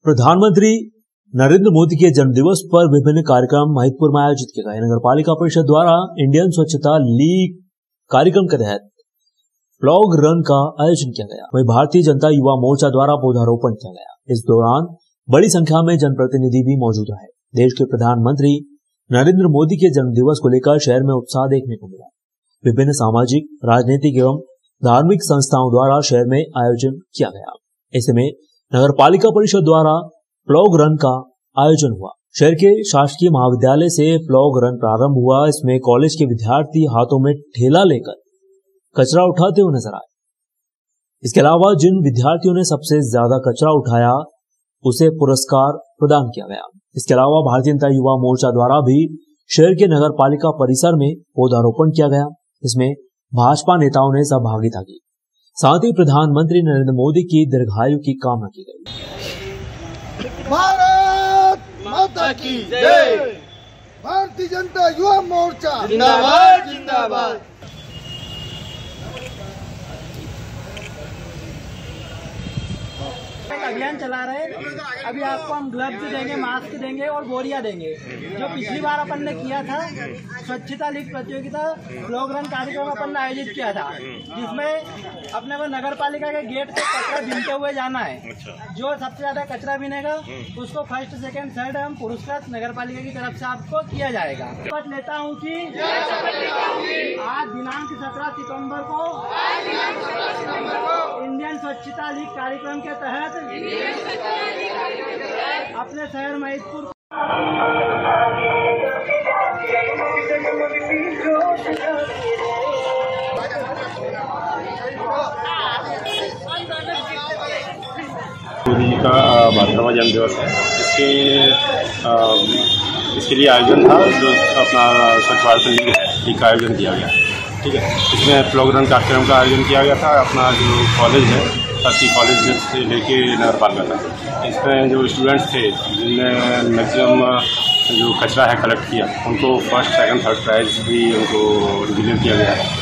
प्रधानमंत्री नरेंद्र मोदी के जन्मदिवस पर विभिन्न कार्यक्रम महिदपुर में आयोजित किए गए। नगर पालिका परिषद द्वारा इंडियन स्वच्छता लीग कार्यक्रम के तहत प्लॉग रन का आयोजन किया गया। वहीं भारतीय जनता युवा मोर्चा द्वारा पौधारोपण किया गया। इस दौरान बड़ी संख्या में जनप्रतिनिधि भी मौजूद रहे। देश के प्रधानमंत्री नरेंद्र मोदी के जन्मदिवस को लेकर शहर में उत्साह देखने को मिला। विभिन्न सामाजिक, राजनीतिक एवं धार्मिक संस्थाओं द्वारा शहर में आयोजन किया गया। ऐसे में नगर पालिका परिषद द्वारा प्लॉग रन का आयोजन हुआ। शहर के शासकीय महाविद्यालय से प्लॉग रन प्रारंभ हुआ। इसमें कॉलेज के विद्यार्थी हाथों में ठेला लेकर कचरा उठाते हुए नजर आए। इसके अलावा जिन विद्यार्थियों ने सबसे ज्यादा कचरा उठाया उसे पुरस्कार प्रदान किया गया। इसके अलावा भारतीय जनता युवा मोर्चा द्वारा भी शहर के नगर पालिका परिसर में पौधारोपण किया गया। इसमें भाजपा नेताओं ने सहभागिता की। साथ ही प्रधानमंत्री नरेंद्र मोदी की दीर्घायु की कामना की गई। भारत माता की जय। भारतीय जनता युवा मोर्चा जिंदाबाद जिंदाबाद। अभियान चला रहे हैं। अभी आपको हम ग्लव्स देंगे, मास्क देंगे और बोरियां देंगे। जो पिछली बार अपन ने किया था स्वच्छता लीग प्रतियोगिता प्लॉग रन कार्यक्रम अपन ने आयोजित किया था, जिसमें अपने को नगर पालिका के गेट पे कचरा बीनते हुए जाना है। जो सबसे ज्यादा कचरा बीनेगा उसको फर्स्ट, सेकंड, थर्ड एवं पुरस्कार नगर पालिका की तरफ से आपको किया जाएगा। शपथ लेता हूँ कि आज दिनांक 17 सितम्बर को इंडियन स्वच्छता लीग कार्यक्रम के तहत अपने शहर महिदपुर मोदी जी का 72वां जन्मदिवस है। इसके लिए आयोजन था जो अपना स्वच्छ भारत लीग है, लीग का आयोजन किया गया। ठीक है, इसमें प्लॉग रन कार्यक्रम का आयोजन किया गया था। अपना जो कॉलेज है शासकीय कॉलेज से लेके नगर पालिका था। इसमें जो स्टूडेंट्स थे जिनने मैक्सिमम जो कचरा है कलेक्ट किया, उनको फर्स्ट, सेकंड, थर्ड प्राइज भी उनको डिक्लेयर किया गया है।